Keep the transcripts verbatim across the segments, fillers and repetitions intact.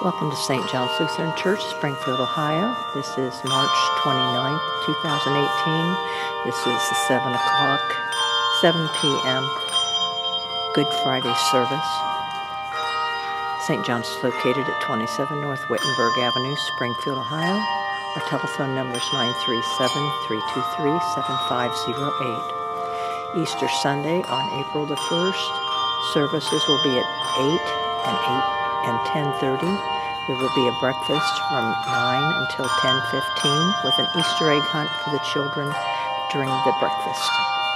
Welcome to Saint John's Lutheran Church, Springfield, Ohio. This is March twenty-ninth, two thousand eighteen. This is the seven o'clock, seven p m Good Friday service. Saint John's is located at twenty-seven North Wittenberg Avenue, Springfield, Ohio. Our telephone number is nine three seven, three two three, seven five zero eight. Easter Sunday on April the first, services will be at eight and eight and ten thirty. There will be a breakfast from nine until ten fifteen with an Easter egg hunt for the children during the breakfast.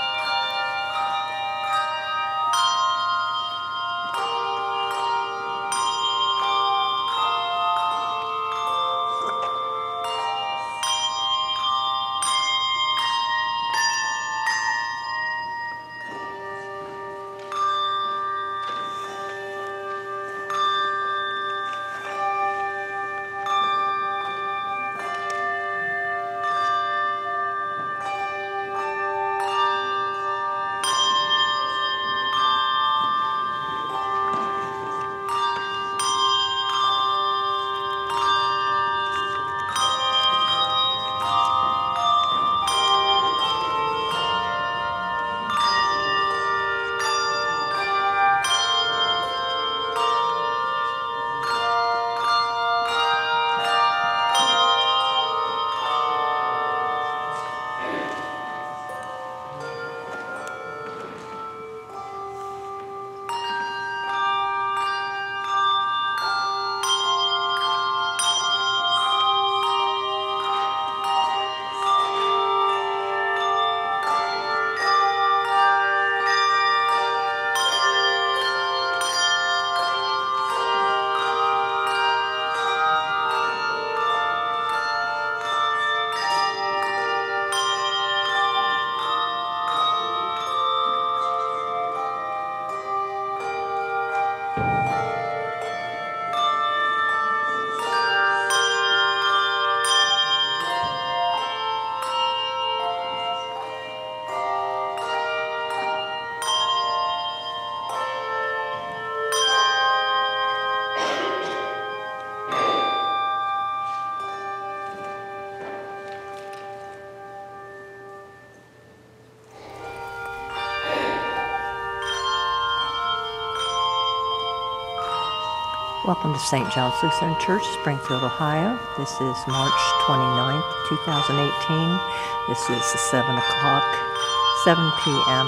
Welcome to Saint John's Lutheran Church, Springfield, Ohio. This is March twenty-ninth, two thousand eighteen. This is the seven o'clock, seven p m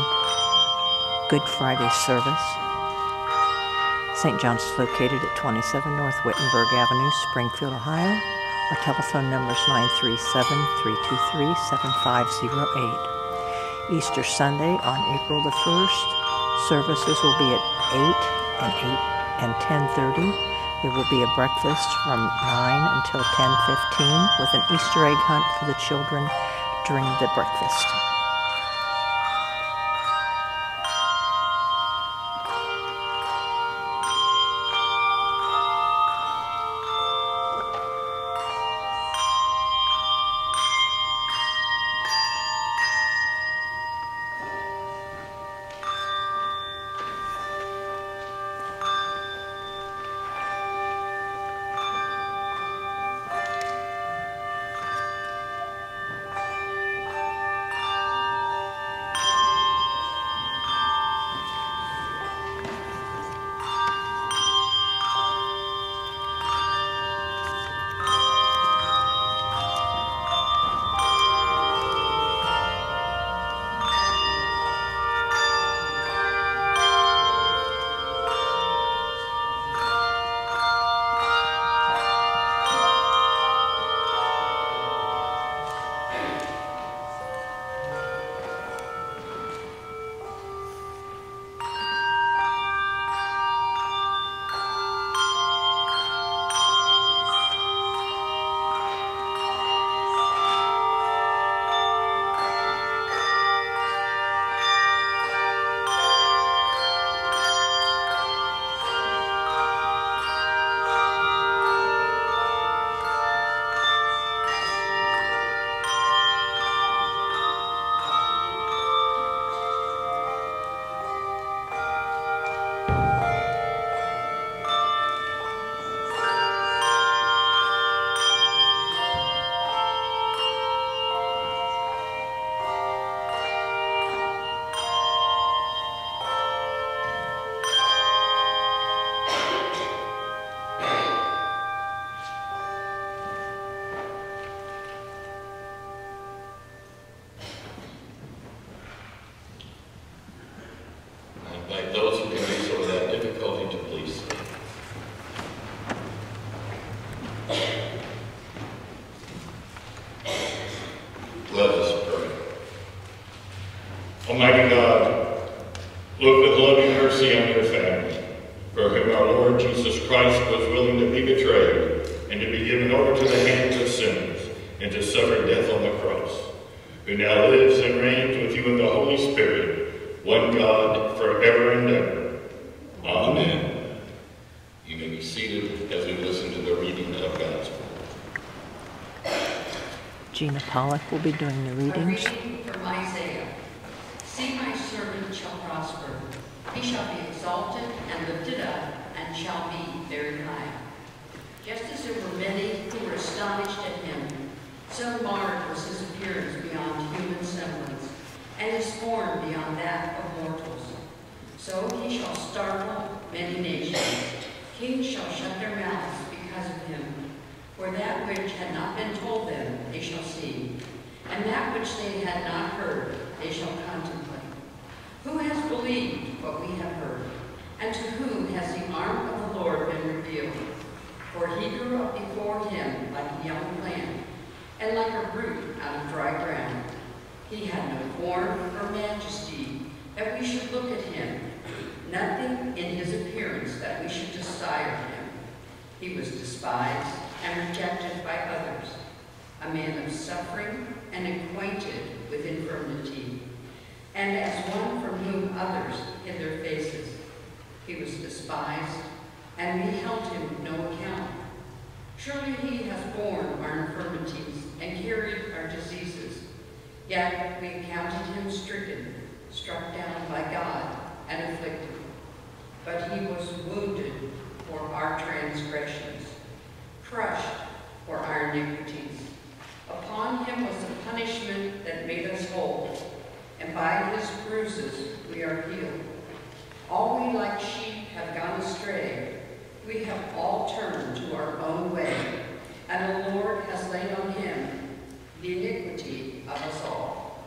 Good Friday service. Saint John's is located at twenty-seven North Wittenberg Avenue, Springfield, Ohio. Our telephone number is nine three seven, three two three, seven five zero eight. Easter Sunday on April the first, services will be at eight and eight and ten thirty. There will be a breakfast from nine until ten fifteen with an Easter egg hunt for the children during the breakfast. invite those who can do so without difficulty to please stand. Let us pray. Almighty God, look with loving mercy on your family, for whom our Lord Jesus Christ was willing to be betrayed and to be given over to the hands of sinners and to suffer death on the cross, who now lives and reigns with you in the Holy Spirit, one God, forever and ever. Amen. You may be seated as we listen to the reading of God's word. Gina Pollock will be doing the readings. A reading from Isaiah. See, my servant shall prosper. He shall be exalted and lifted up, and shall be very high. Just as there were many who were astonished at him, so marred was his appearance beyond human semblance, and his form beyond that of mortals. So he shall startle many nations. Kings shall shut their mouths because of him. For that which had not been told them, they shall see, and that which they had not heard, they shall contemplate. Who has believed what we have heard? And to whom has the arm of the Lord been revealed? For he grew up before him like a young plant, and like a root out of dry ground. He had no form or majesty that we should look at him, nothing in his appearance that we should desire him. He was despised and rejected by others, a man of suffering and acquainted with infirmity, and as one from whom others hid their faces. He was despised, and we held him no account. Surely he has borne our infirmities and carried our diseases. Yet we counted him stricken, struck down by God, and afflicted. But he was wounded for our transgressions, crushed for our iniquities. Upon him was the punishment that made us whole, and by his bruises we are healed. All we like sheep have gone astray. We have all turned to our own way, and the Lord has laid on him the iniquity of us all.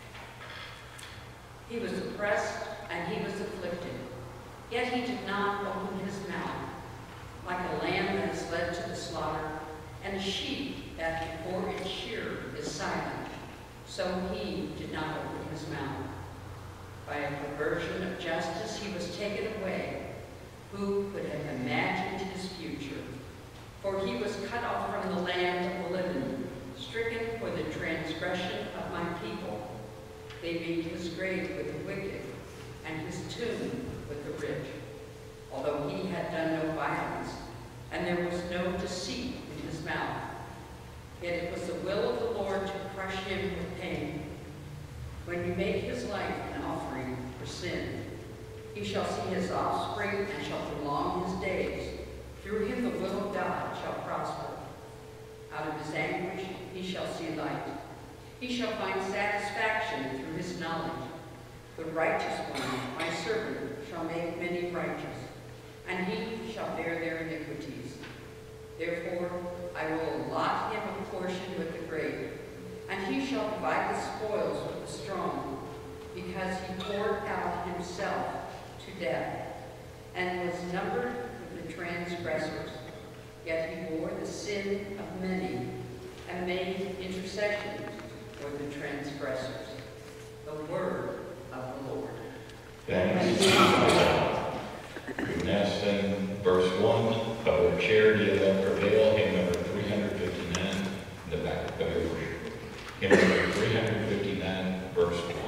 He was oppressed and he was afflicted, yet he did not open his mouth. Like a lamb that is led to the slaughter, and a sheep that before its shearer is silent, so he did not open his mouth. By a perversion of justice he was taken away. Who could have imagined his future? For he was cut off from the land of the living, stricken for the transgression of my people. They made his grave with the wicked, and his tomb with the rich. Although he had done no violence, and there was no deceit in his mouth. Yet it was the will of the Lord to crush him with pain. When you make his life an offering for sin, he shall see his offspring and shall prolong his days. Through him the will of God shall prosper. Out of his anguish he shall see light. He shall find satisfaction through his knowledge. The righteous one, my servant, shall make many righteous, and he shall bear their iniquities. Therefore I will allot him a portion with the great, and he shall divide the spoils with the strong, because he poured out himself to death, and was numbered with the transgressors. Yet he bore the sin of many, and made intercession for the transgressors. The word of the Lord. Thanks be to God. We now sing verse one of our Charity That Prevail, hymn number three hundred fifty-nine, in the back of your worship. Hymn number three hundred fifty-nine, verse one.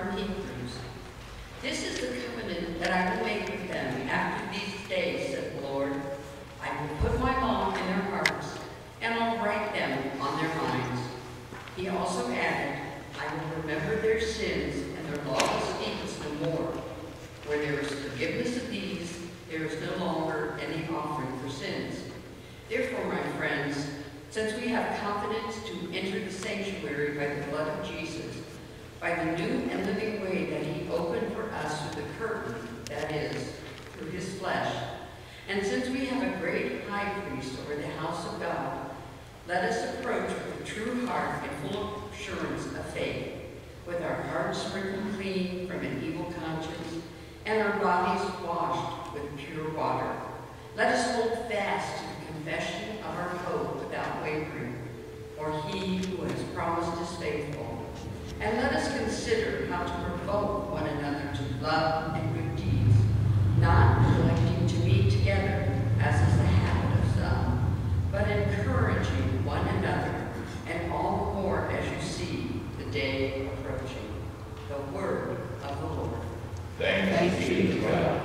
from Hebrews. This is the covenant that I will make with them after these days, said the Lord. I will put my law in their hearts, and I'll write them on their minds. He also added, I will remember their sins, and their lawless deeds no more. Where there is forgiveness of these, there is no longer any offering for sins. Therefore, my friends, since we have confidence to enter the sanctuary by the blood of Jesus, by the new and living way that he opened for us through the curtain, that is, through his flesh, and since we have a great high priest over the house of God, let us approach with a true heart and full assurance of faith, with our hearts sprinkled clean from an evil conscience, and our bodies washed with pure water. Let us hold fast to the confession of our hope without wavering, for he who has promised is faithful. And let us consider how to provoke one another to love and good deeds, not neglecting to meet together, as is the habit of some, but encouraging one another, and all the more as you see the day approaching. The word of the Lord. Thanks be to God.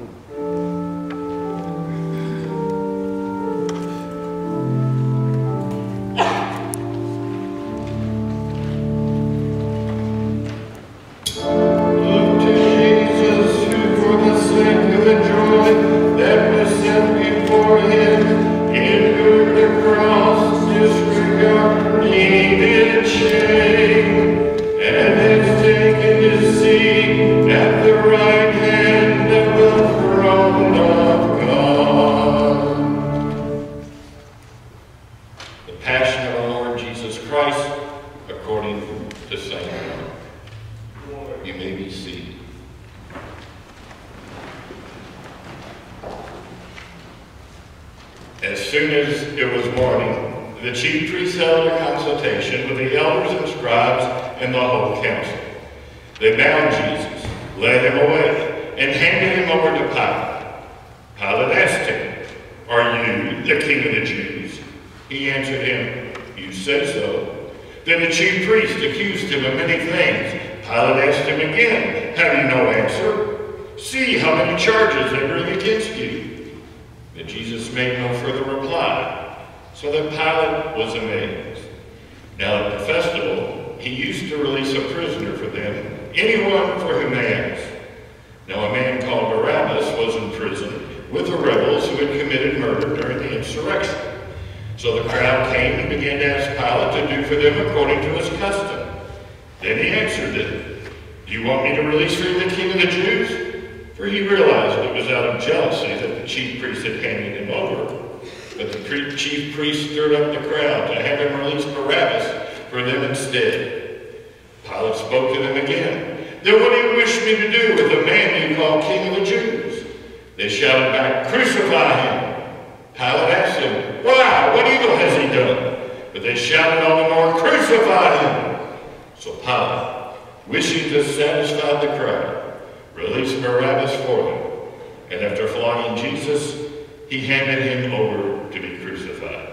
As soon as it was morning, the chief priests held a consultation with the elders and scribes and the whole council. They bound Jesus, led him away, and handed him over to Pilate. Pilate asked him, "Are you the king of the Jews?" He answered him, "You say so." Then the chief priests accused him of many things. Pilate asked him again, "Have you no answer? See how many charges they bring against you." But Jesus made no further reply, so that Pilate was amazed. Now at the festival, he used to release a prisoner for them, anyone for whom they asked. Now a man called Barabbas was in prison with the rebels who had committed murder during the insurrection. So the crowd came and began to ask Pilate to do for them according to his custom. Then he answered them, "Do you want me to release for you the king of the Jews?" For he realized it was out of jealousy that the chief priests had handed him over. But the chief priests stirred up the crowd to have him release Barabbas for them instead. Pilate spoke to them again. "Then what do you wish me to do with the man you call king of the Jews?" They shouted back, "Crucify him!" Pilate asked them, "Why? What evil has he done?" But they shouted all the more, "Crucify him!" So Pilate, wishing to satisfy the crowd, released Barabbas for them, and after flogging Jesus, he handed him over to be crucified.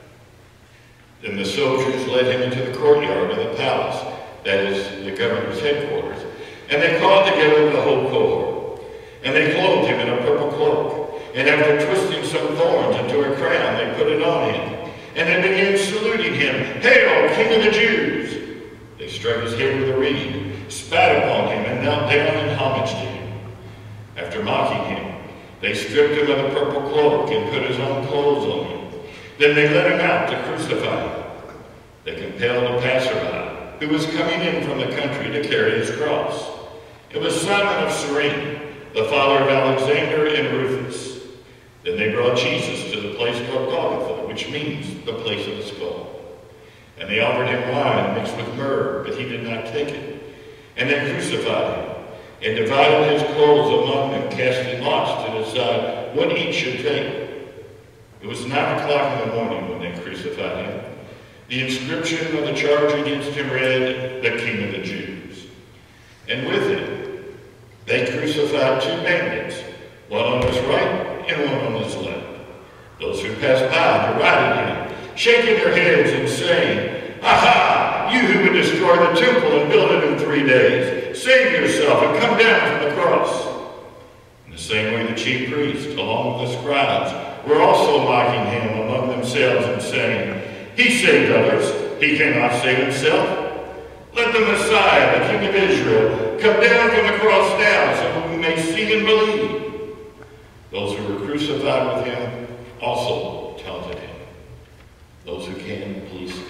Then the soldiers led him into the courtyard of the palace, that is, the governor's headquarters, and they called together the whole cohort. And they clothed him in a purple cloak, and after twisting some thorns into a crown, they put it on him, and they began saluting him, "Hail, King of the Jews!" They struck his head with a reed, spat upon him, and knelt down in homage to him. After mocking him, they stripped him of the purple cloak and put his own clothes on him. Then they led him out to crucify him. They compelled a passerby who was coming in from the country to carry his cross. It was Simon of Cyrene, the father of Alexander and Rufus. Then they brought Jesus to the place called Golgotha, which means the place of the skull. And they offered him wine mixed with myrrh, but he did not take it. And they crucified him, and divided his clothes among them, casting lots to decide what each should take. It was nine o'clock in the morning when they crucified him. The inscription of the charge against him read, "The King of the Jews." And with him, they crucified two bandits, one on his right and one on his left. Those who passed by derided him, shaking their heads and saying, "Aha! You who would destroy the temple and build it in three days, "Save yourself and come down from the cross." In the same way the chief priests, along with the scribes, were also mocking him among themselves and saying, "He saved others, he cannot save himself. Let the Messiah, the King of Israel, come down from the cross now so we may see and believe." Those who were crucified with him also taunted him. Those who can, please stand.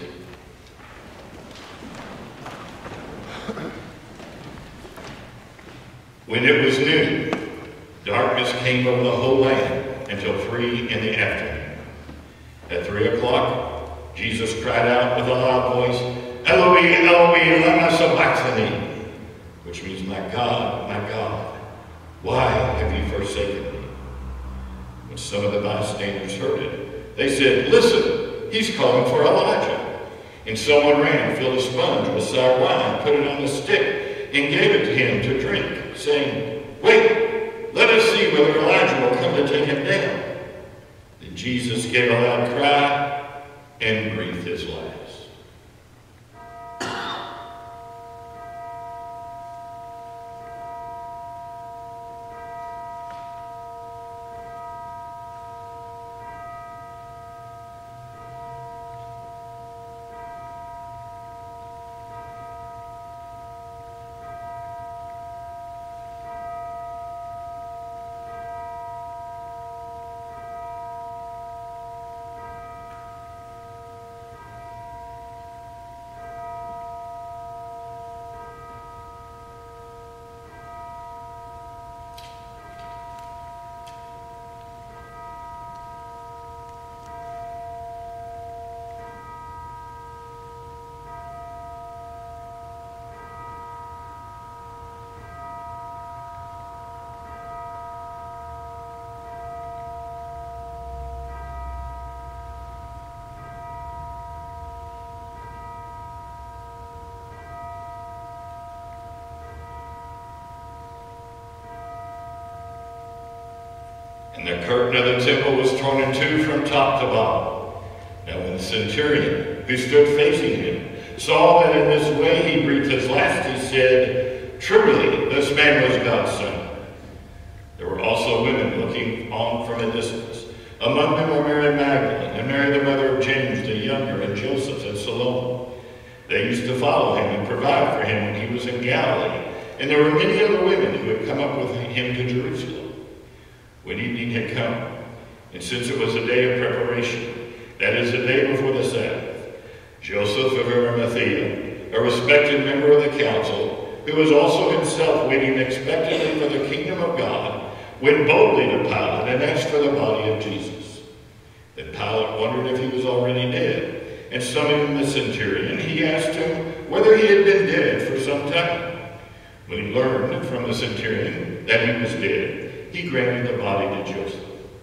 When it was noon, darkness came over the whole land until three in the afternoon. At three o'clock, Jesus cried out with a loud voice, "Eloi, Eloi, lama sabachthani," which means, "My God, my God, why have you forsaken me?" When some of the bystanders heard it, they said, "Listen, he's calling for Elijah." And someone ran, filled a sponge with sour wine, put it on a stick, and gave it to him to drink, saying, "Wait, let us see whether Elijah will come to take him down." Then Jesus gave a loud cry and breathed his last. And the curtain of the temple was torn in two from top to bottom. Now when the centurion, who stood facing him, saw that in this way he breathed his last, he said, "Truly, this man was God's son." There were also women looking on from a distance. Among them were Mary Magdalene, and Mary the mother of James the younger, and Joseph, and Salome. They used to follow him and provide for him when he was in Galilee. And there were many other women who had come up with him to Jerusalem. When evening had come, and since it was a day of preparation, that is, the day before the Sabbath, Joseph of Arimathea, a respected member of the council, who was also himself waiting expectantly for the kingdom of God, went boldly to Pilate and asked for the body of Jesus. Then Pilate wondered if he was already dead, and summoning the centurion, he asked him whether he had been dead for some time. When he learned from the centurion that he was dead, he granted the body to Joseph.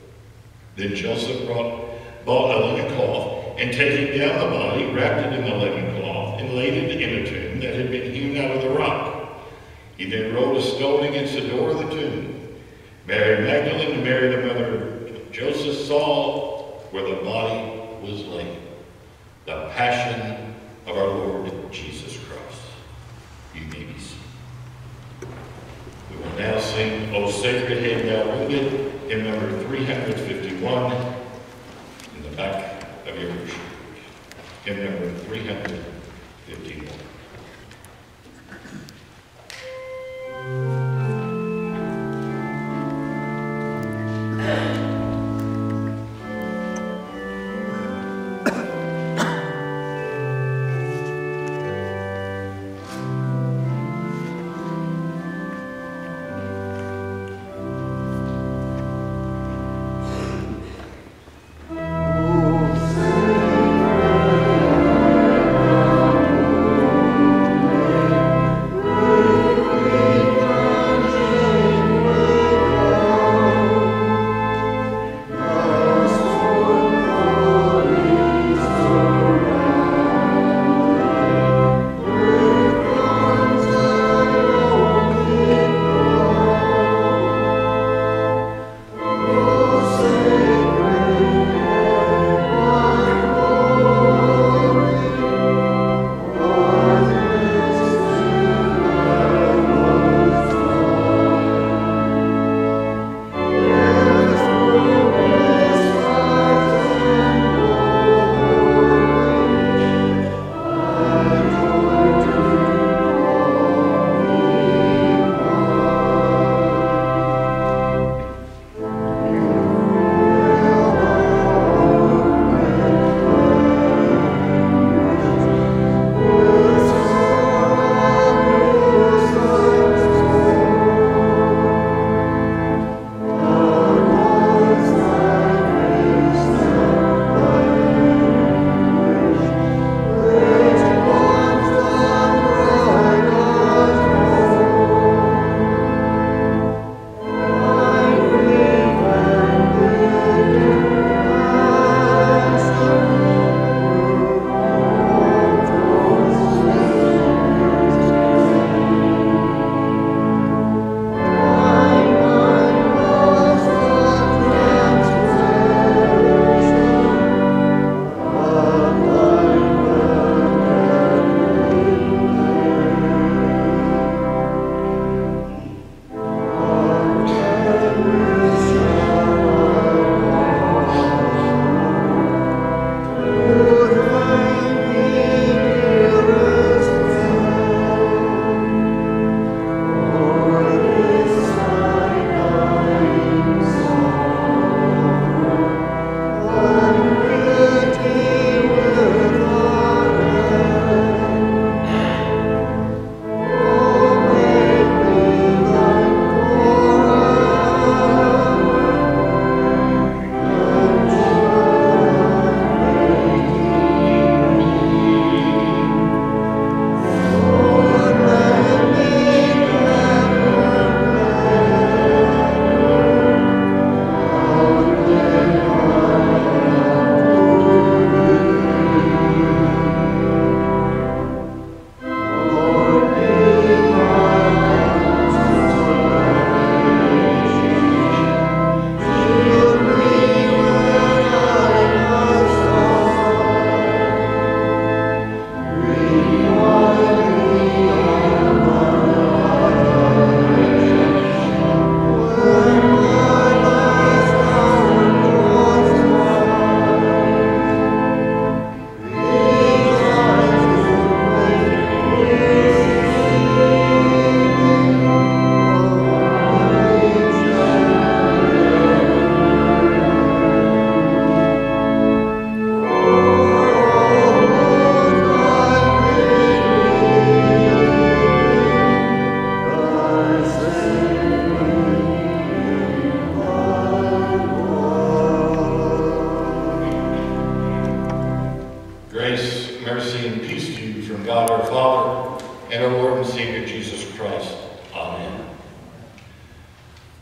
Then Joseph brought, bought a linen cloth, and taking down the body, wrapped it in the linen cloth, and laid it in a tomb that had been hewn out of the rock. He then rolled a stone against the door of the tomb. Mary Magdalene and Mary the mother of Joseph saw where the body was laid. The passion of our Lord Jesus Christ. You may be seated. We will now sing, "O Sacred Head Thou Wounded," in number three hundred fifty-one, in the back of your worship. In number three hundred fifty-one. Oh,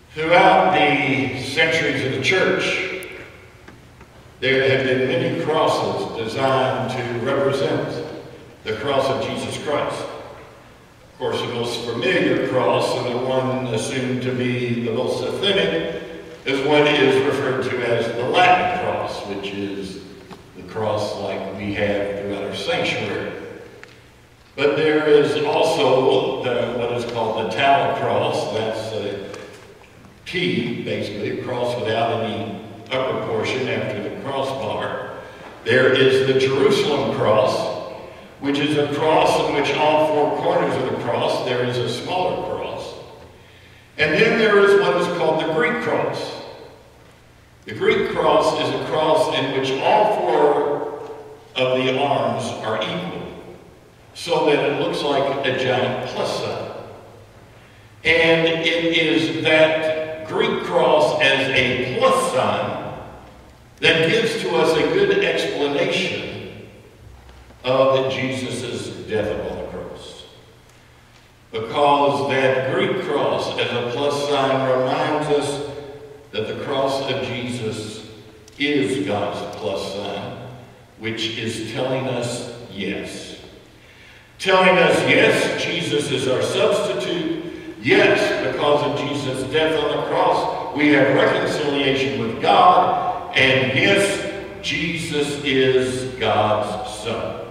Throughout the centuries of the church, there have been many crosses designed to represent the cross of Jesus Christ. Of course, the most familiar cross, and the one assumed to be the most authentic, is what is referred to as the Latin cross, which is the cross like we have throughout our sanctuary. But there is also the, what is called the tallow cross. That's a T, basically, a cross without any upper portion after the crossbar. There is the Jerusalem cross, which is a cross in which all four corners of the cross there is a smaller cross. And then there is what is called the Greek cross. The Greek cross is a cross in which all four of the arms are equal, so that it looks like a giant plus sign. And it is that Greek cross as a plus sign that gives to us a good explanation of Jesus' death upon the cross. Because that Greek cross as a plus sign reminds us that the cross of Jesus is God's plus sign, which is telling us yes. Telling us, yes, Jesus is our substitute. Yes, because of Jesus' death on the cross, we have reconciliation with God. And yes, Jesus is God's Son.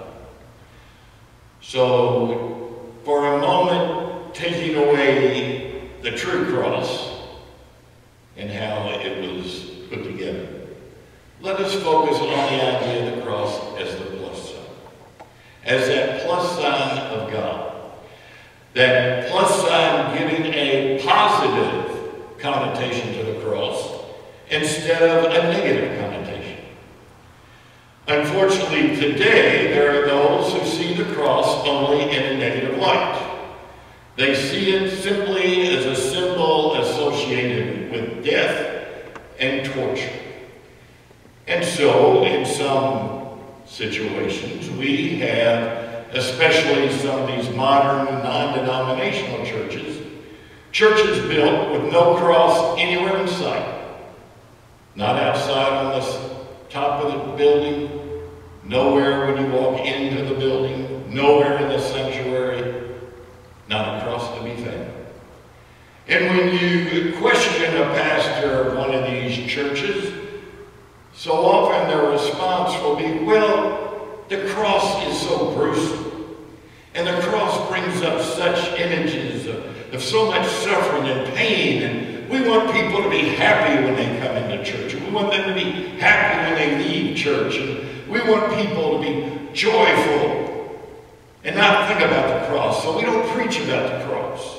So, for a moment, taking away the true cross and how it was put together, let us focus on the idea of the cross as the plus sign. As that plus sign of God. That plus sign giving a positive connotation to the cross instead of a negative connotation. Unfortunately, today, there are those who see the cross only in a negative light. They see it simply as a symbol associated with death and torture. And so, in some situations, we have, especially some of these modern non-denominational churches, churches built with no cross anywhere in sight. Not outside on the top of the building, nowhere when you walk into the building, nowhere in the sanctuary, not a cross to be found. And when you question a pastor of one of these churches, so often their response will be, well, the cross is so gruesome, and the cross brings up such images of, of so much suffering and pain, and we want people to be happy when they come into church, and we want them to be happy when they leave church, and we want people to be joyful and not think about the cross, so we don't preach about the cross.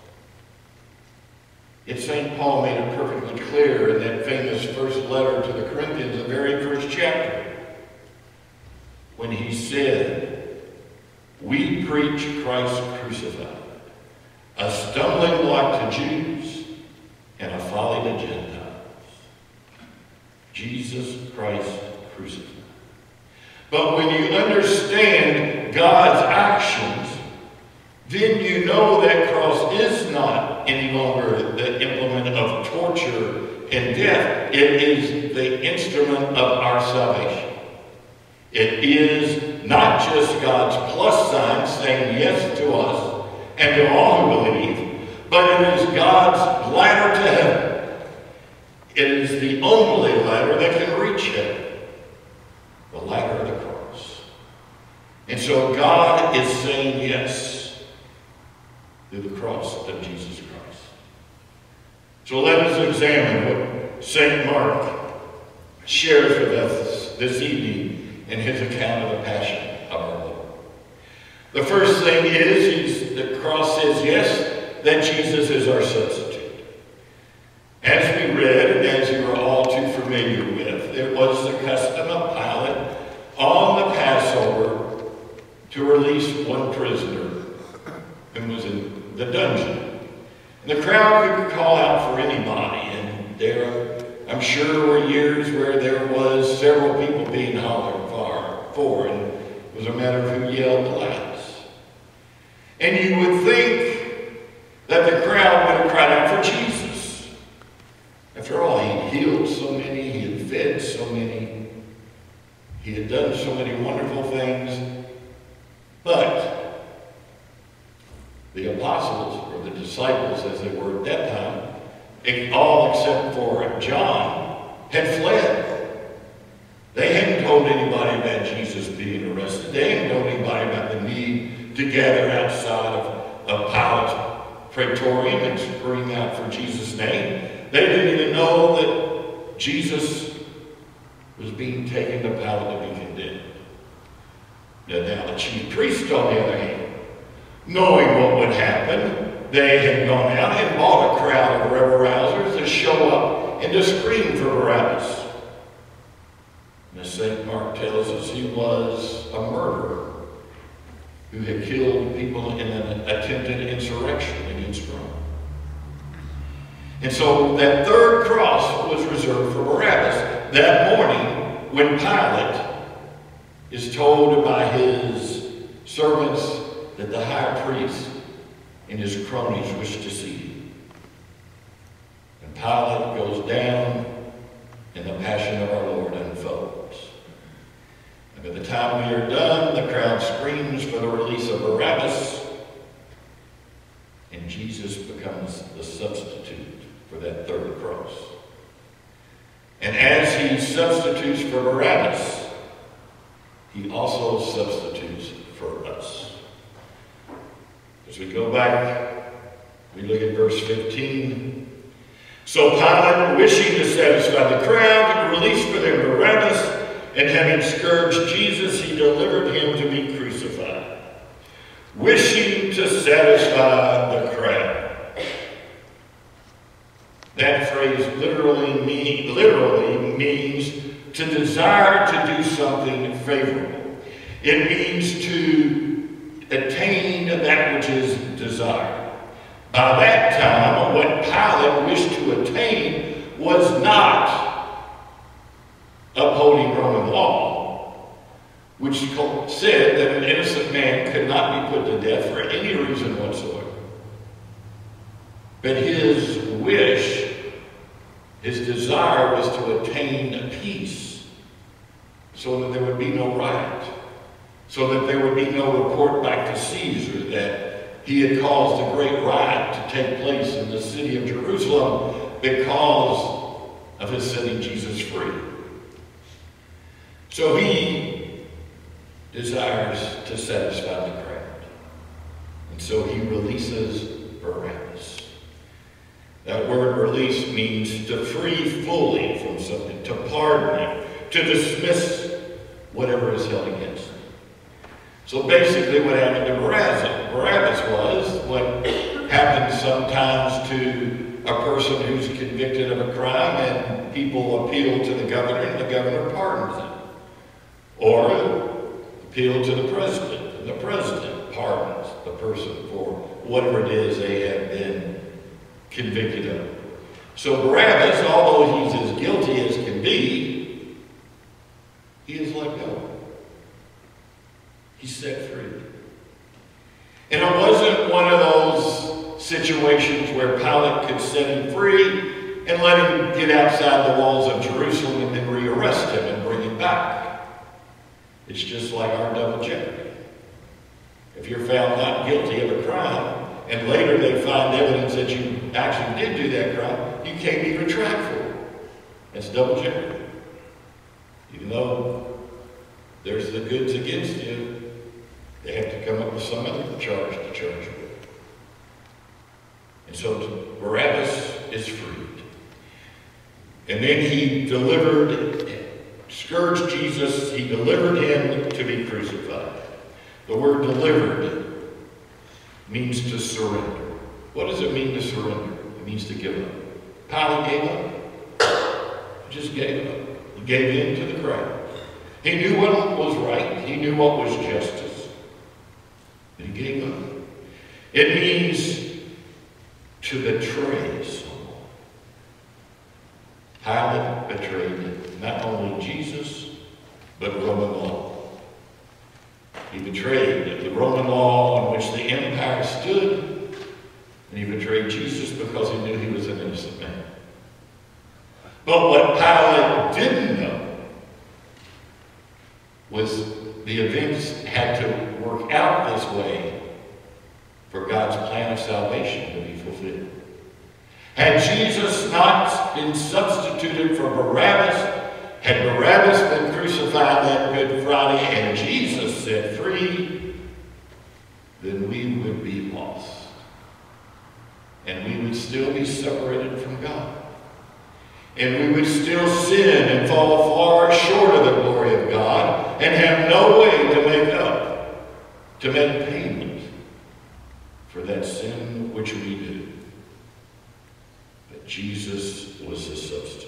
Yet Saint Paul made it perfectly clear in that famous first letter to the Corinthians, the very first chapter, when he said, we preach Christ crucified, a stumbling block to Jews and a folly to Gentiles. Jesus Christ crucified. But when you understand God's actions, then you know that cross is not any longer the implement of torture and death. It is the instrument of our salvation. It is not just God's plus sign saying yes to us and to all who believe, but it is God's ladder to heaven. It is the only ladder that can reach heaven, the ladder of the cross. And so God is saying yes through the cross of Jesus Christ. So let us examine what Saint Mark shares with us this evening in his account of the Passion of our Lord. The first thing is, he's, the cross says yes, that Jesus is our substitute. As we read, and as you are all too familiar with, it was the custom of Pilate on the Passover to release one prisoner who was in the dungeon. And the crowd could call out for anybody, and there, I'm sure, were years where there was several people being hollered for, and it was a matter of who yelled the loudest. And you would think that the crowd would have cried out for Jesus. disciples, as they were at that time, all except for John, had fled. They hadn't told anybody about Jesus being arrested. They hadn't told anybody about the need to gather outside of, of Pilate's praetorium and scream out for Jesus' name. They didn't even know that Jesus was being taken to Pilate to be condemned. Now the chief priests, on the other hand, knowing what would happen, they had gone out and bought a crowd of rebel-rousers to show up and to scream for Barabbas. And as Saint Mark tells us, he was a murderer who had killed people in an attempted insurrection against Rome. And so that third cross was reserved for Barabbas. That morning, when Pilate is told by his servants that the high priest and his cronies wish to see him. And Pilate goes down, and the passion of our Lord unfolds. And by the time we are done, the crowd screams for the release of Barabbas, and Jesus becomes the substitute for that third cross. And as he substitutes for Barabbas, he also substitutes for us. As we go back, we look at verse fifteen. So Pilate, wishing to satisfy the crowd, released for them Barabbas, and having scourged Jesus, he delivered him to be crucified. Wishing to satisfy the crowd. That phrase literally, mean, literally means to desire to do something favorable. It means to attain that which is desired. By that time, what Pilate wished to attain was not upholding Roman law, which said that an innocent man could not be put to death for any reason whatsoever. But his wish, his desire was to attain peace so that there would be no riot, so that there would be no report back to Caesar that he had caused a great riot to take place in the city of Jerusalem because of his setting Jesus free. So he desires to satisfy the crowd. And so he releases Barabbas. That word release means to free fully from something, to pardon him, to dismiss whatever is held against him. So basically what happened to Barabbas, Barabbas was what happens sometimes to a person who's convicted of a crime and people appeal to the governor and the governor pardons them. Or appeal to the president and the president pardons the person for whatever it is they have been convicted of. So Barabbas, although he's as guilty as can be, he is let go. He's set free. And it wasn't one of those situations where Pilate could set him free and let him get outside the walls of Jerusalem and then rearrest him and bring him back. It's just like our double jeopardy. If you're found not guilty of a crime, and later they find evidence that you actually did do that crime, you can't be retried for it. That's double jeopardy. Even though there's the goods against you, they have to come up with some other charge to charge you with. And so Barabbas is freed. And then he delivered, scourged Jesus, he delivered him to be crucified. The word delivered means to surrender. What does it mean to surrender? It means to give up. Pilate gave up. He just gave up. He gave in to the crowd. He knew what was right. He knew what was justice. But he gave up. It means to betray someone. Pilate betrayed not only Jesus, but Roman law. He betrayed the Roman law on which the empire stood, and he betrayed Jesus because he knew he was an innocent man. But what Pilate didn't know was the events had to work out this way for God's plan of salvation to be fulfilled. Had Jesus not been substituted for Barabbas, had Barabbas been crucified that Good Friday and Jesus set free, then we would be lost. And we would still be separated from God. And we would still sin and fall far short of the glory of God and have no way to make up, to make payment for that sin which we do. But Jesus was the substitute.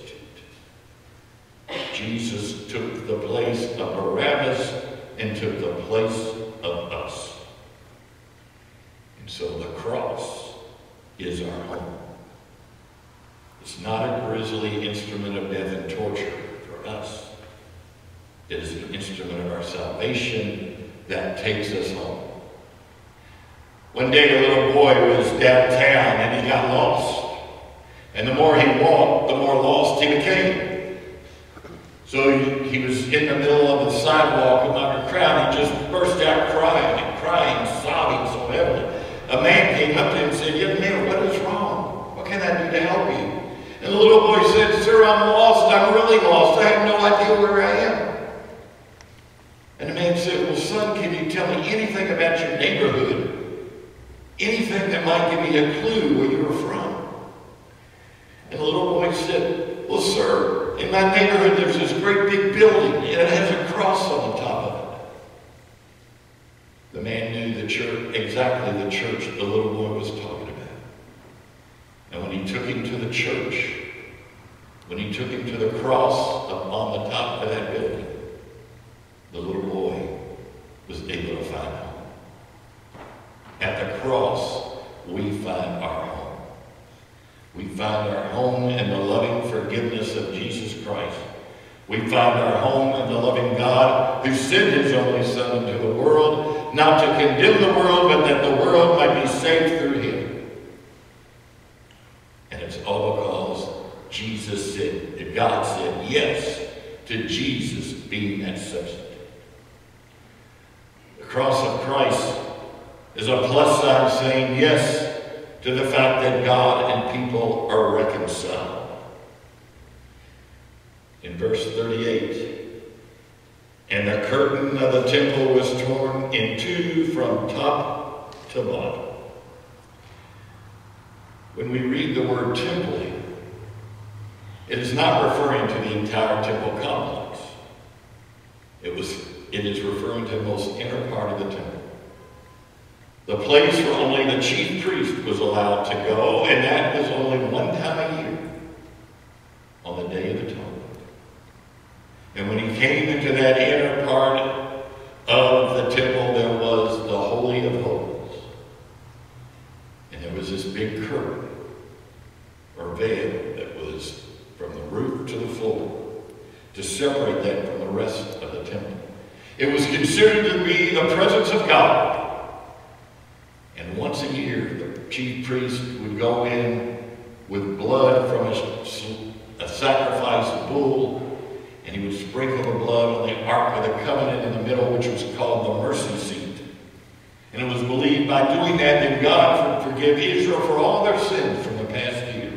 Jesus took the place of Barabbas and took the place of us. And so the cross is our home. It's not a grisly instrument of death and torture for us. It is an instrument of our salvation that takes us home. One day a little boy was downtown and he got lost. And the more he walked, the more lost he became. So he, he was in the middle of the sidewalk among a crowd. He just burst out crying and crying, sobbing so heavily. A man came up to him and said, "Young man, what is wrong? What can I do to help you?" And the little boy said, "Sir, I'm lost. I'm really lost. I have no idea where I am." And the man said, "Well, son, can you tell me anything about your neighborhood? Anything that might give me a clue where you were from?" And the little boy said, "Well, sir, in my neighborhood there's this great big building and it has a cross on the top of it." The man knew the church, exactly the church the little boy was talking about. And when he took him to the church, when he took him to the cross up on the top of that building, the little boy was able to find home. At the cross, we find our home. We find our home in the loving forgiveness of Jesus Christ. We find our home in the loving God who sent his only Son into the world, not to condemn the world, but that the world might be saved through him. And it's all because Jesus said, that God said yes to Jesus being that substitute. The cross of Christ is a plus sign saying yes to the fact that God and people are reconciled. In verse thirty-eight, "And the curtain of the temple was torn in two from top to bottom." When we read the word temple, it is not referring to the entire temple complex. It was, it is referring to the most inner part of the temple. The place where only the chief priest was allowed to go, and that was only one time a year, on the Day of Atonement. And when he came into that inner part of the temple, there was the Holy of Holies. And there was this big curtain, or veil, that was from the roof to the floor, to separate that from the rest of the temple. It was considered to be the presence of God. And once a year, the chief priest would go in with blood from a, a sacrificed bull, and he would sprinkle the blood on the Ark of the Covenant in the middle, which was called the mercy seat. And it was believed by doing that that God would forgive Israel for all their sins from the past year.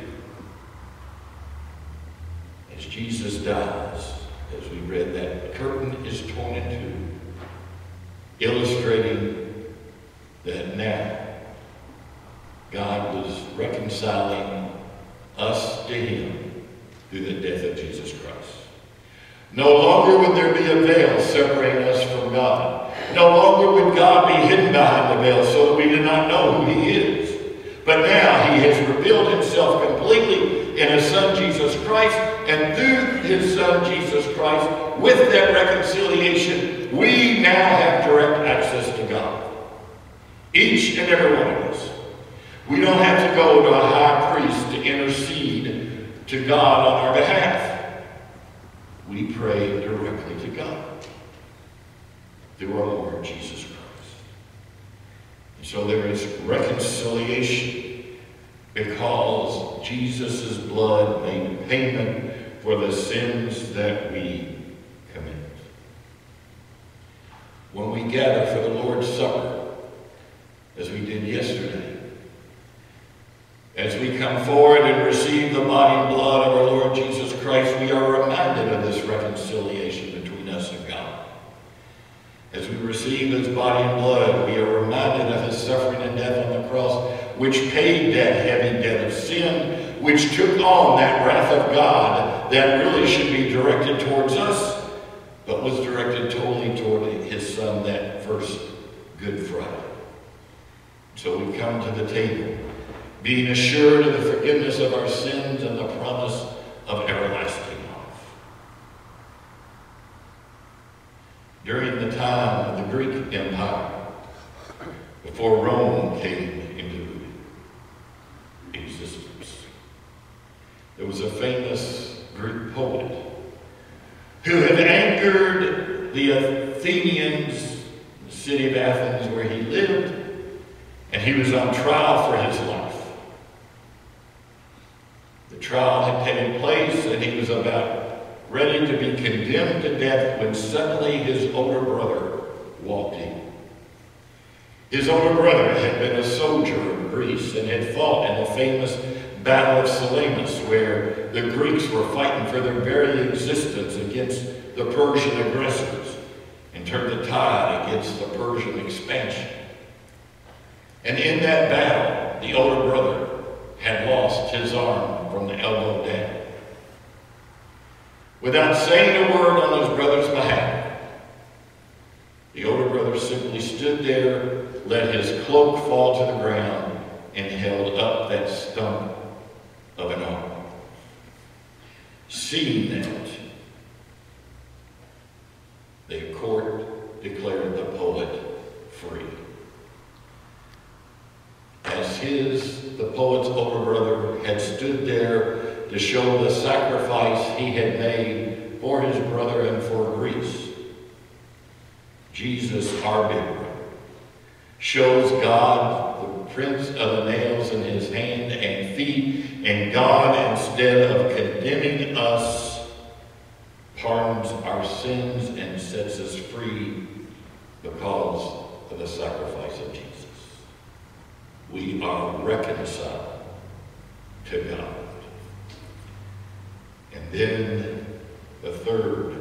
As Jesus dies, as we read, that curtain is torn in two, illustrating that now God was reconciling us to him through the death of Jesus Christ. No longer would there be a veil separating us from God. No longer would God be hidden behind the veil so that we do not know who he is. But now he has revealed himself completely in his Son Jesus Christ, and through his Son Jesus Christ, with that reconciliation, we now have direct access to God. Each and every one of us. We don't have to go to a high priest to intercede to God on our behalf. We pray directly to God through our Lord Jesus Christ. And so there is reconciliation because Jesus' blood made payment for the sins that we commit. When we gather for the Lord's Supper, as we did yesterday, we come forward and receive the body and blood of our Lord Jesus Christ, we are reminded of this reconciliation between us and God. As we receive his body and blood, we are reminded of his suffering and death on the cross, which paid that heavy debt of sin, which took on that wrath of God that really should be directed towards us, but was directed totally toward his son that first Good Friday. So we come to the table, being assured of the forgiveness of our sins and the promise of everlasting life. During the time of the Greek Empire, before Rome came into existence, there was a famous Greek poet who had angered the Athenians, the city of Athens where he lived, and he was on trial for his life. The trial had taken place, and he was about ready to be condemned to death when suddenly his older brother walked in. His older brother had been a soldier in Greece and had fought in the famous Battle of Salamis, where the Greeks were fighting for their very existence against the Persian aggressors and turned the tide against the Persian expansion. And in that battle, the older brother had lost his arm from the elbow down. Without saying a word on his brother's behalf, the older brother simply stood there, let his cloak fall to the ground, and held up that stump of an arm. Seeing that, the court declared the poet free. As his, the poet's older brother, had stood there to show the sacrifice he had made for his brother and for Greece, Jesus, our big brother, shows God the prints of the nails in his hand and feet, and God, instead of condemning us, pardons our sins and sets us free because of the sacrifice of Jesus. We are reconciled to God. And then the third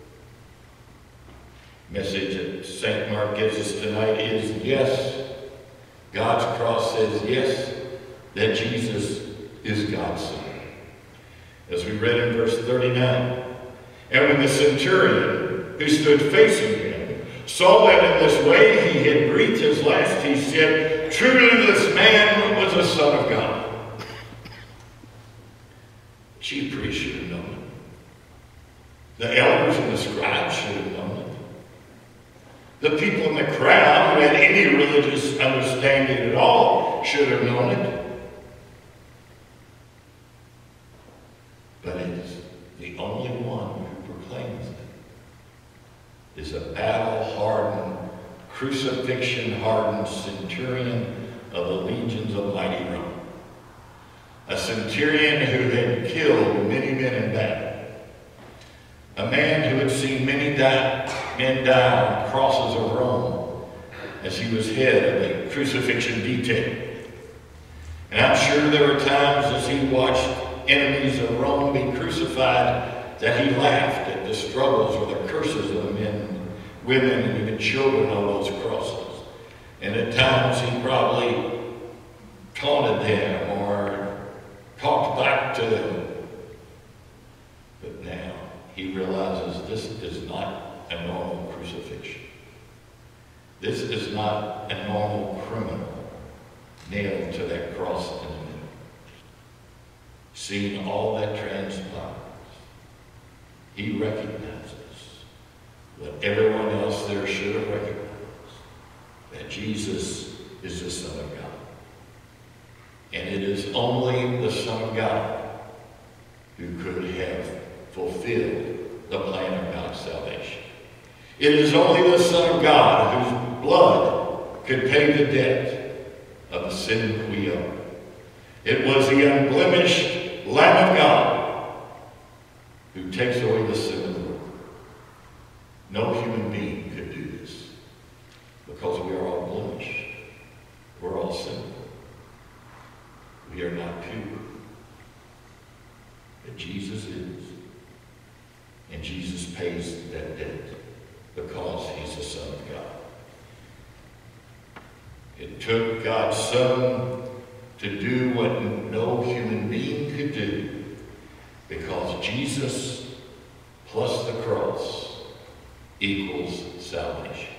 message that Saint Mark gives us tonight is, yes, God's cross says, yes, that Jesus is God's Son. As we read in verse thirty-nine, and when the centurion who stood facing him saw that in this way he had breathed his last, he said, truly this man was a Son of God. The chief priests should have known it. The elders and the scribes should have known it. The people in the crowd who had any religious understanding at all should have known it. But it's the only one who proclaims it is a battle-hardened, crucifixion-hardened centurion of the legions of mighty Rome. A centurion who had killed many men in battle. A man who had seen many die, men die on crosses of Rome as he was head of the crucifixion detail. And I'm sure there were times as he watched enemies of Rome be crucified that he laughed at the struggles or the curses of the men, women, and even children on those crosses. And at times he probably taunted them or talked back to them. But now he realizes this is not a normal crucifixion. This is not a normal criminal nailed to that cross in the middle. Seeing all that transpires, he recognizes what everyone else there should have recognized, that Jesus is the Son of God. And it is only the Son of God who could have fulfilled the plan of God's salvation. It is only the Son of God whose blood could pay the debt of the sin that we owe. It was the unblemished Lamb of God who takes away the sin of the world. No human being could do this because we are all blemished. We're all sinful. We are not pure. But Jesus is. And Jesus pays that debt because he's the Son of God. It took God's Son to do what no human being could do, because Jesus plus the cross equals salvation.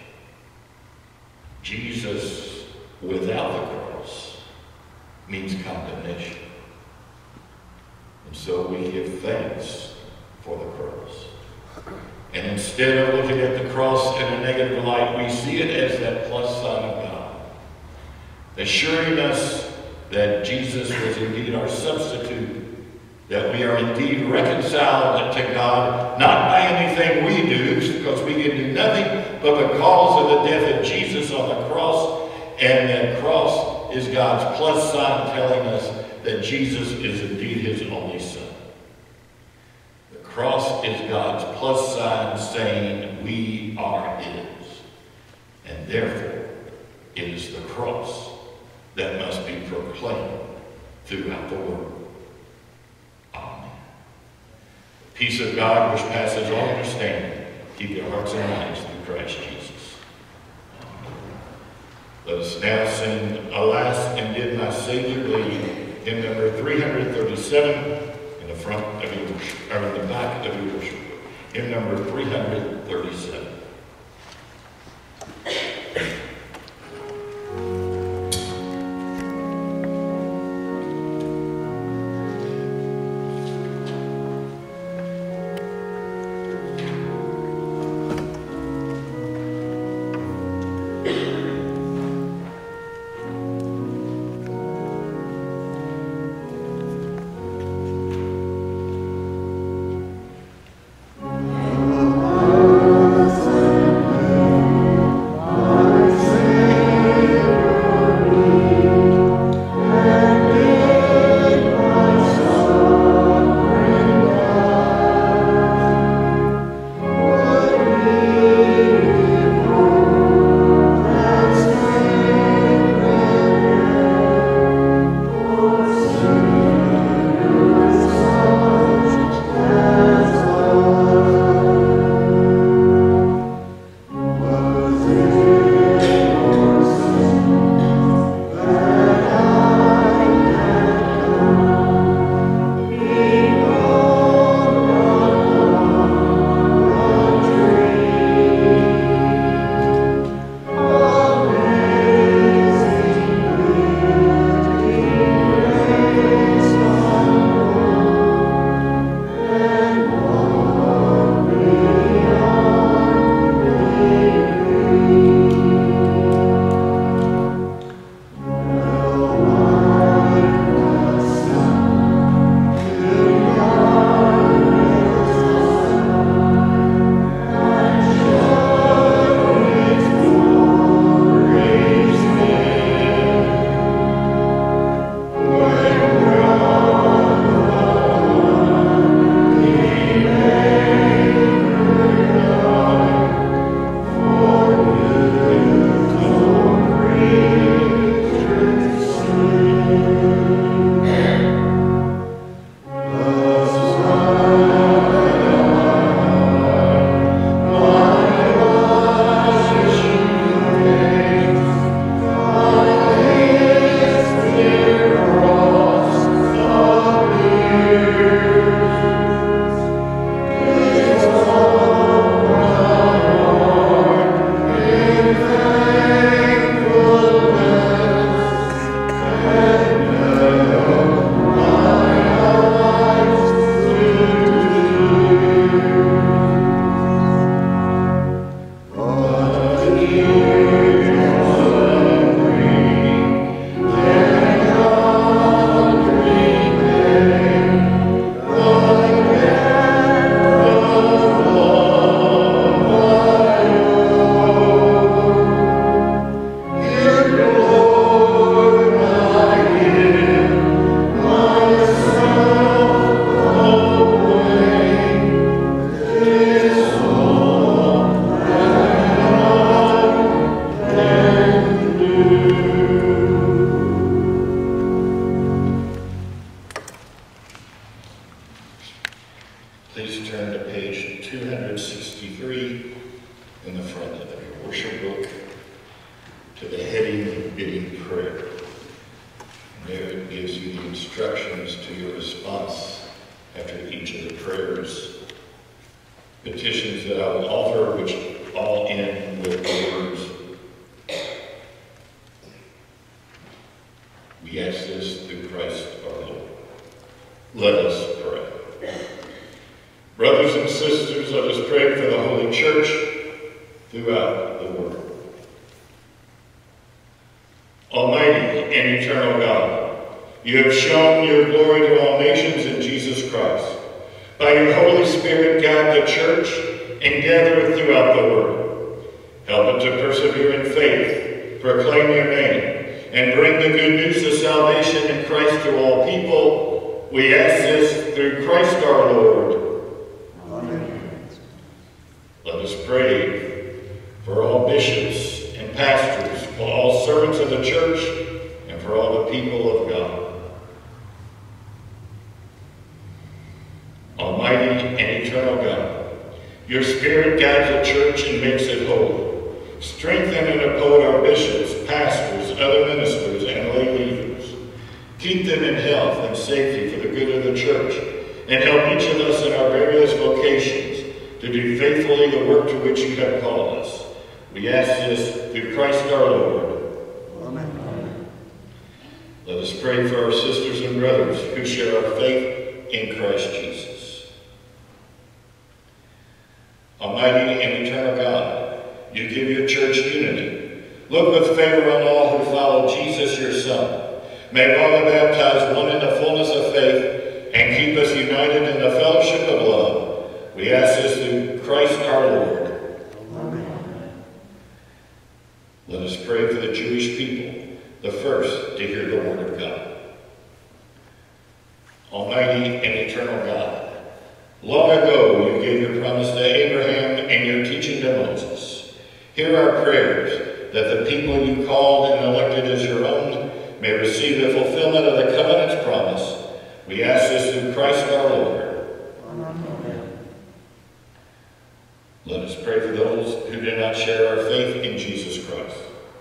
Jesus without the cross means condemnation. And so we give thanks for the cross. And instead of looking at the cross in a negative light, we see it as that plus sign of God, assuring us that Jesus was indeed our substitute, that we are indeed reconciled to God, not by anything we do, because we can do nothing, but because of the death of Jesus on the cross. And that cross is God's plus sign telling us that Jesus is indeed his only Son. The cross is God's plus sign saying we are his. And therefore, it is the cross that must be proclaimed throughout the world. Amen. The peace of God, which passes all understanding, keep your hearts and minds through Christ Jesus. Amen. Let us now sing Alas, and Did My Savior Bleed, hymn number three thirty-seven, in the front of your worship, or in the back of your worship book. Hymn number three thirty-seven. Oh, Please turn to page two hundred sixty-three in the front of your worship book to the heading Bidding Prayer. And there it gives you the instructions to your response after each of the prayers. Petitions that I will offer, which all end with the words, "We ask this through Christ our Lord." Let us pray. Brothers and sisters, let us pray for the Holy Church throughout the world. Almighty and eternal God, you have shown your glory to all nations in Jesus Christ. By your Holy Spirit, guide the church and gather it throughout the world. Help it to persevere in faith, proclaim your name, and bring the good news of salvation in Christ to all people. We ask this through Christ our Lord. Amen. Let us pray for all bishops and pastors, for all servants of the church, and for all the people of God. Almighty and eternal God, your Spirit guides the church and makes it whole. Strengthen and uphold our bishops, pastors, other ministers, and lay leaders. Keep them in health and safety for the good of the church, and help each of us in our various vocations to do faithfully the work to which you have called us. We ask this through Christ our Lord. Amen. Let us pray for our sisters and brothers who share our faith in Christ Jesus. Almighty and eternal God, you give your church unity. Look with favor on all who follow Jesus, your Son. Make all the baptized one in the fullness of faith, and keep us united in the fellowship of love. We ask this through Christ our Lord. Amen. Let us pray for the Jewish people, the first to hear the word of God. Almighty and eternal God, long ago you gave your promise to Abraham and your teaching to Moses. Hear our prayers that the people you called and elected as your own may receive the fulfillment of the covenant's promise. We ask this through Christ our Lord. Amen. Let us pray for those who do not share our faith in Jesus Christ.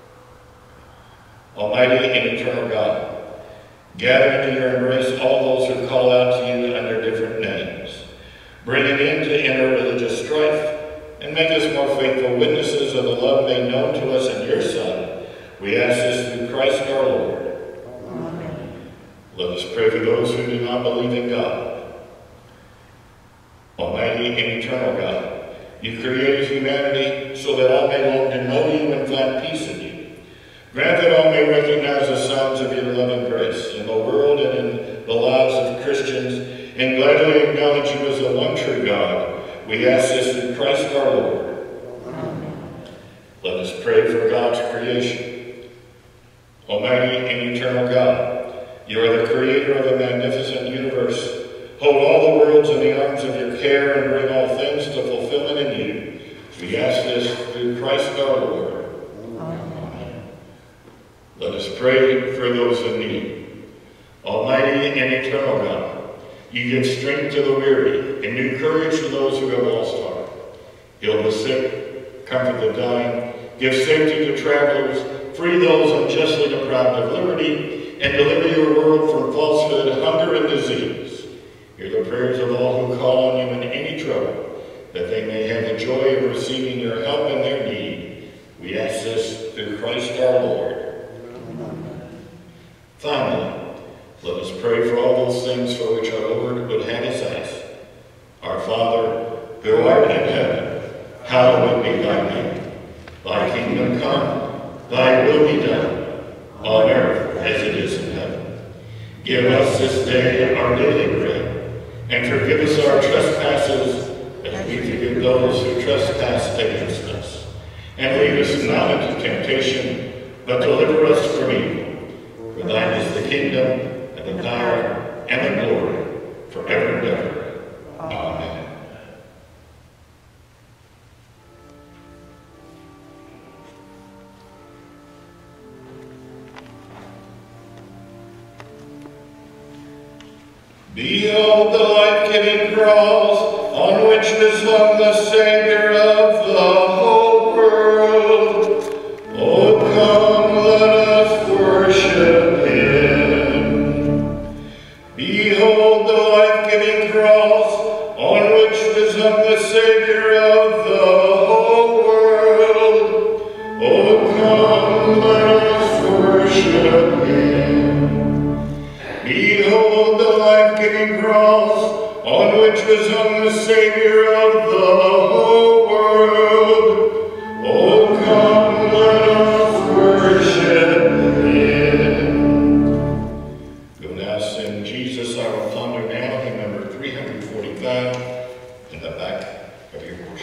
Almighty and eternal God, gather into your embrace all those who call out to you under different names. Bring an end to interreligious strife, and make us more faithful witnesses of the love made known to us in your Son. We ask this through Christ our Lord. Amen. Let us pray for those who do not believe in God. Almighty and eternal God, you created humanity so that all may long to know you and find peace in you. Grant that all may recognize the signs of your loving grace in the world and in the lives of Christians, and gladly acknowledge you as the one true God. We ask this through Christ our Lord. Amen. Let us pray for God's creation. Almighty and eternal God, you are the creator of a magnificent universe. Hold all the worlds in the arms of your care and bring all things to fulfillment in you. We ask this through Christ our Lord. Amen. Let us pray for those in need. Almighty and eternal God, you give strength to the weary and new courage to those who have lost heart. Heal the sick, comfort the dying, give safety to travelers, free those unjustly deprived of liberty, and deliver your world from falsehood, hunger, and disease. Hear the prayers of all who call on you in any trouble, that they may have the joy of receiving your help in their need. We ask this through Christ our Lord. Finally, let us pray for all those things for which our Lord would have us ask. Our Father, who art in heaven, hallowed be thy name. Thy kingdom come, thy will be done, on earth as it is in heaven. Give us this day our daily bread, and forgive us our trespasses, as we forgive those who trespass against us. And lead us not into temptation, but deliver us from evil. For thine is the kingdom, and the power, and the glory, forever and ever. Amen. Behold the life-giving cross, which was hung the Savior of the whole world. Oh, come, let us worship him. Behold the life-giving cross, on which was hung the Savior of the whole world. Oh, come, let us worship him. Behold the life-giving cross, on which was hung the Savior of the whole world. Oh, come, let us worship him. We'll now sing Jesus Our Wonder now, hymn number three hundred forty-five, in the back of your worship.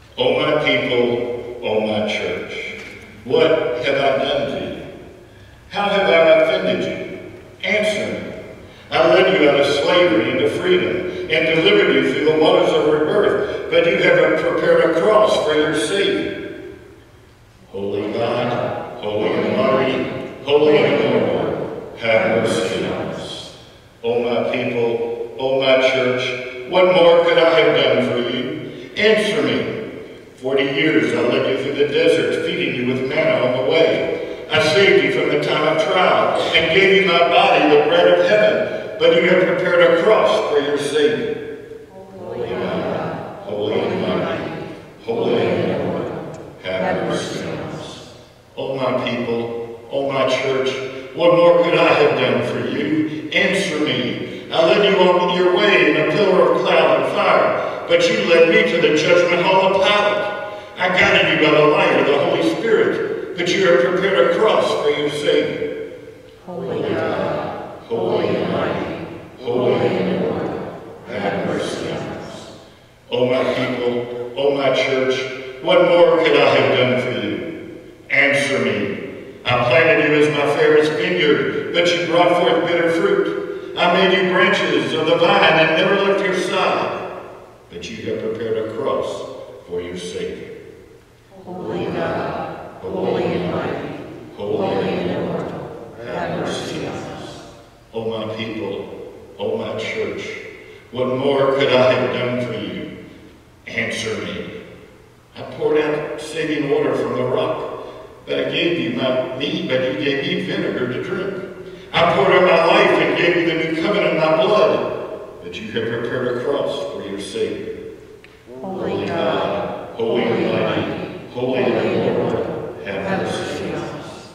O my people, O my church, what have I done to you? How have I offended you? Answer me. I led you out of slavery into freedom and delivered you through the waters of rebirth, but you have prepared a cross for your Savior. Holy God, holy and mighty, holy and Lord, have mercy on us. O my people, O my church, what more could I have done for you? Answer me. Forty years I led you through the desert, feeding you with manna on the way. I saved you from the time of trial and gave you my body, the bread of heaven, but you have prepared a cross for your Savior. Holy God, holy and mighty, holy and Lord, have mercy on us. O my people, O my church, what more could I have done for you? Answer me. I led you on your way in a pillar of cloud and fire, but you led me to the judgment hall of Pilate. I guided you by the light of the Holy Spirit, but you have prepared a cross for your Savior. Holy God, holy and mighty, holy and Lord, have mercy on us. O my people, O my church, what more could I have done for you? Answer me. I planted you as my fairest vineyard, but you brought forth bitter fruit. I made you branches of the vine and never left your side, but you have prepared a cross for your Savior. Holy God, holy and mighty, holy and Lord, have mercy on us. O my people, O my church, what more could I have done for you? Answer me. I poured out saving water from the rock, but I gave you my meat, but you gave me vinegar to drink. I poured out my life and gave you the new covenant of my blood, but you have prepared a cross for your Savior. Holy God, holy and mighty, holy and Lord, have mercy on us.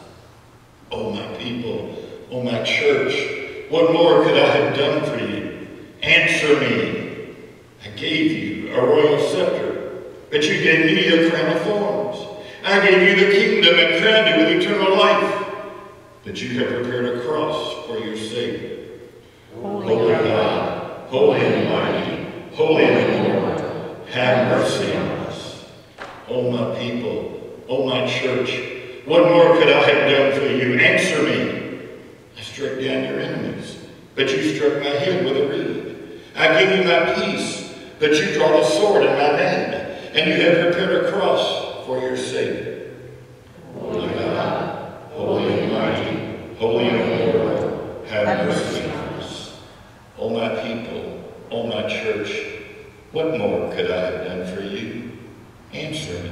O my people, O my church, what more could I have done for you? Answer me. I gave you a royal scepter, but you gave me a crown of thorns. I gave you the kingdom and crowned you with eternal life, but you have prepared a cross for your Savior. Holy, holy God, holy and mighty, holy and Lord, have mercy on us. O my people, O my church, what more could I have done for you? Answer me. I struck down your enemies, but you struck my head with a reed. I give you my peace, but you draw the sword in my hand, and you have prepared a cross for your Savior. Holy God, holy and mighty, holy and Lord, have mercy on us. O my people, O my church, what more could I have done for you? Answer me.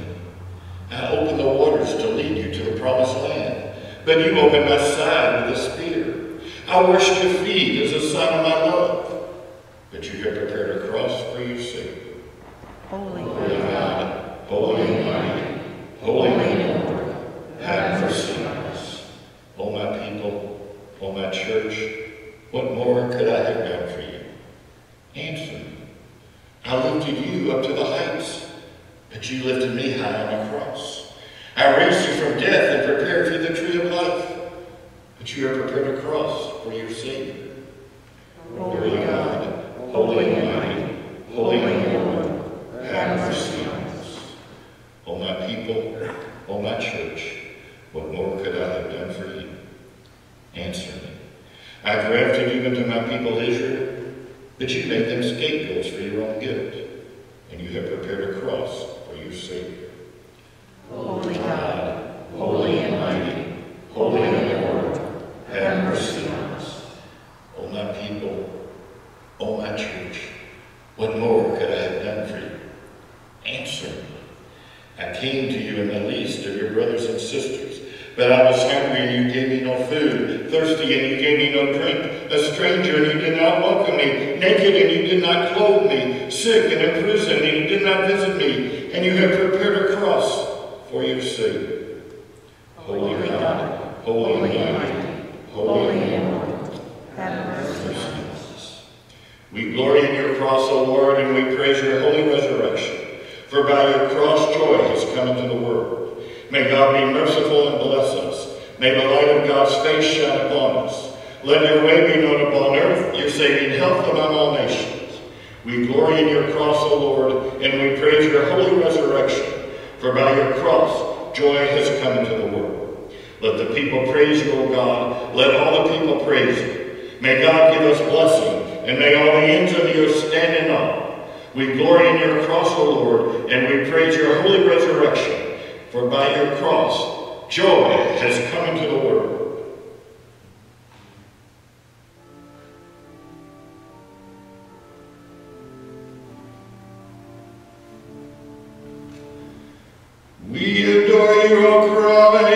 I opened the waters to lead you to the promised land, but you opened my side with a spear. I washed your feet as a sign of my love, but you have prepared a cross for your Savior. Holy, holy God, holy and mighty, holy and Lord, have mercy on us. O my people, O my church, what more could I have done for you? Answer me. I lifted you up to the heights, but you lifted me high on a cross. I raised you from death and prepared you the tree of life, but you have prepared a cross for your Savior. Holy God, holy and mighty, holy and Lord, have mercy on us. O my people, O my church, what more could I have done for you? Answer me. I grafted you into my people Israel, but you made them scapegoats for your own guilt, and you have prepared a cross for your Savior. Holy God, holy and mighty, holy and Lord, have mercy on us. O my people, O my church, what more could I have done for you? Answer me. I came to you in the least of your brothers and sisters, but I was hungry and you gave me no food, thirsty and you gave me no drink, a stranger and you did not welcome me, naked and you did not clothe me, sick and in prison and you did not visit me, and you have prepared a cross for your Savior. Holy God, holy and mighty, holy and Lord, have mercy on us. We glory in your cross, O Lord, and we praise your holy resurrection. For by your cross joy has come into the world. May God be merciful and bless us. May the light of God's face shine upon us. Let your way be known upon earth, your saving health among all nations. We glory in your cross, O Lord, and we praise your holy resurrection. For by your cross, joy has come into the world. Let the people praise you, O God. Let all the people praise you. May God give us blessing, and may all the ends of the earth stand in awe. We glory in your cross, O Lord, and we praise your holy resurrection. For by your cross, joy has come into the world. We adore you, O Christ.